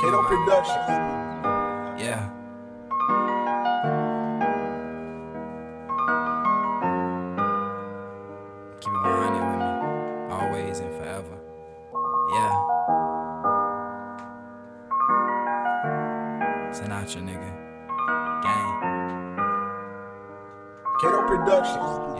Kaydoe Productions. Yeah. Keep it 100 with me, always and forever. Yeah. Sinatra, nigga. Gang. Kaydoe Productions.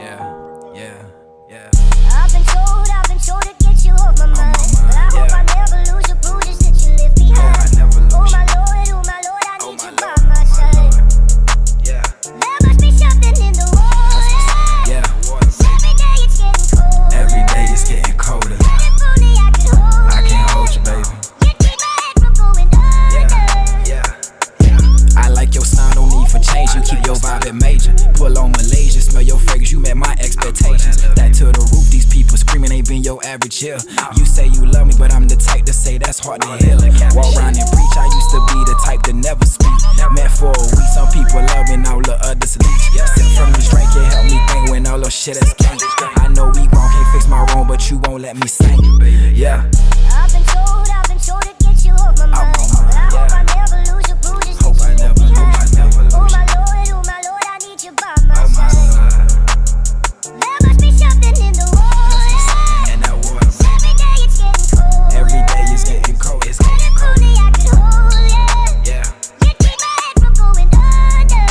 Yeah. I've been told to get you off my mind. But I hope I never lose the bruises that you left behind. Oh my Lord, I need you by my side. Yeah. There must be something in the water. Yeah. Every day it's getting colder. Every day it's getting colder. If only I could hold I you. can't hold you, baby. You keep my head from going under. Yeah. I like your sound, no need for change. You keep your vibe at major. Pull on Malaysia, smell your fragrance. You met my expectations. That to the roof, these people screaming ain't been your average here. You say you love me, but I'm the type to say that's hard to hear. Walk around and preach, I used to be the type to never speak. Met for a week, some people love me, now the others leech. Sip from this drink, it help me think when all those shit is king. I know we grown, can't fix my wrong, but you won't let me sing. Yeah. I've been told to get you off my mind. But I hope I never lose the bruises that you left behind. Oh my Lord, I need you by my side. There must be something in the water. And that water, Every day it's getting colder. every day is getting cold. It's If getting cold. only I could hold you. Yeah. You keep my head from going under.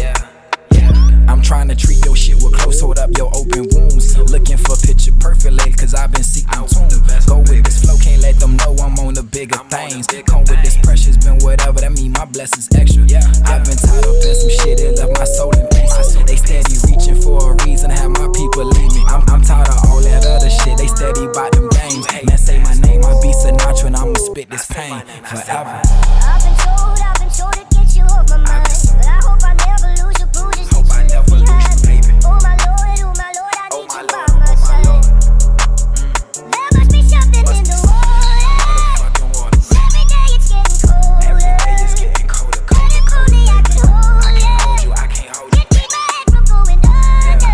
Yeah. I'm trying to treat your shit with close, hold up your open wounds. Looking for picture perfect lately, cause I've been seeking tune. Go with this flow, can't let them know I'm on the bigger things. Come with this pressure's been whatever, that mean my blessings extra. I've been tied up in some shit, it left my soul in pieces. They steady reaching for a reason, have my people leave me. I'm tired of all that other shit, they steady bout them games. Man, say my name, I be Sinatra, and I'ma spit this pain forever. I've been told to get you off my mind. But I hope I never lose the bruises that you left behind. Oh my Lord, I need you by my side. There must be something in the water. Every day it's getting colder. If only I could hold you. You keep my head from going under.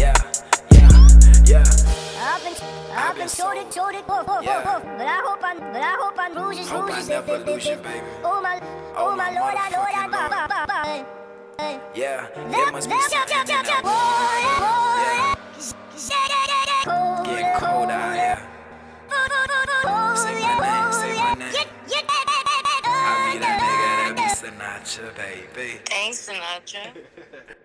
I've been told it, but I hope I bruises that. Oh my Lord, I Yeah, there must be something in that water. Getting cold out here. Say my name. I be that nigga that be Sinatra, baby. Thanks, Sinatra.